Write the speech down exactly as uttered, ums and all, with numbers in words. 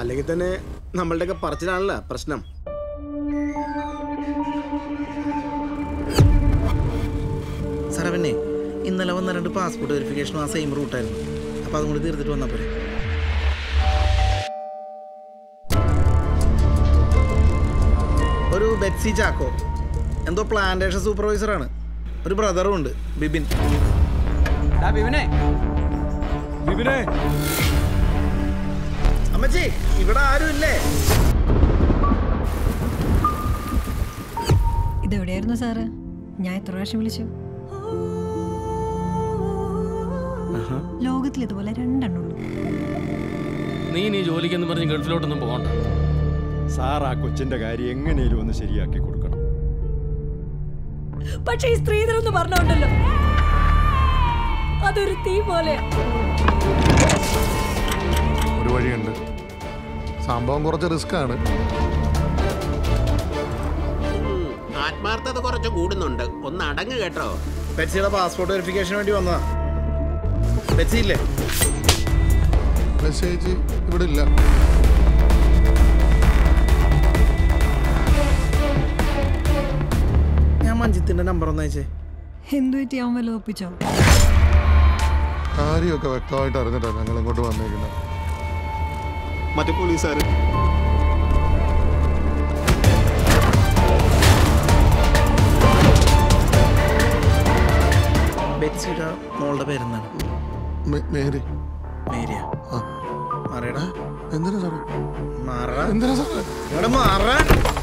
അല്ലെങ്കിൽ തന്നെ നമ്മളുടെയൊക്കെ പറച്ചിലാണല്ലോ പ്രശ്നം. സാറേ പിന്നെ ഇന്നലെ വന്ന രണ്ട് പാസ്പോർട്ട് വെരിഫിക്കേഷനും ആ സെയിം റൂട്ടായിരുന്നു. അപ്പോൾ അതും കൂടി തീർത്തിട്ട് വന്നാൽ പോരെ? ഒരു ബെറ്റ്സി ചാക്കോ, എന്തോ പ്ലാന്റേഷൻ സൂപ്പർവൈസറാണ്. ഒരു ബ്രദറും ഉണ്ട്, ബിബിൻ. അമ്മച്ചി ഇവിടെ ആരും ഇല്ലേ? ഇതെവിടെയായിരുന്നു സാറ്? ഞാൻ എത്ര പ്രാവശ്യം വിളിച്ചു. ലോകത്തിൽ ഇതുപോലെ രണ്ടെണ്ണുള്ളൂ. നീ നീ ജോലിക്കെന്ന് പറഞ്ഞ് ഗൾഫിലോട്ടൊന്നും പോകണ്ട. സാർ ആ കൊച്ചിന്റെ കാര്യം എങ്ങനെയും ഒന്ന് ശരിയാക്കി കൊടുക്കണം. പക്ഷെ ഈ സ്ത്രീധനം പറഞ്ഞോണ്ടല്ലോ, അതൊരു തീ പോലെ. ഒരു വഴിയുണ്ട്. സംഭവം കുറച്ച് റിസ്ക് ആണ്. ആത്മാർത്ഥത കുറച്ച് കൂടുന്നുണ്ട്. ഒന്ന് അടങ്ങ് കേട്ടോ. ബെറ്റ്സിയുടെ പാസ്പോർട്ട് വെരിഫിക്കേഷന് വേണ്ടി വന്നതാ. ബെറ്റ്സി ഇല്ലേ? മെസ്സേജ് ഇവിടെ ഇല്ല. ഞാൻ മഞ്ജിത്തിന്റെ നമ്പർ ഒന്ന് അയച്ചേ. എന്തു പറ്റി? അവൻ വല്ല ഒപ്പിച്ചോ? കാര്യമൊക്കെ വ്യക്തമായിട്ട് അറിഞ്ഞിട്ടാണ് ഞങ്ങൾ ഇങ്ങോട്ട് വന്നേക്കുന്നത്. മറ്റേ പോലീസുകാര് ബെറ്റ്സിയുടെ മോളുടെ പേരെന്താണ്? മേരി. മേരിയ? ആ മാറിയടാ. എന്തിനാ സാറേ? മാറാ. എന്തിനാ സാറേ? ഇവിടെ മാറാ.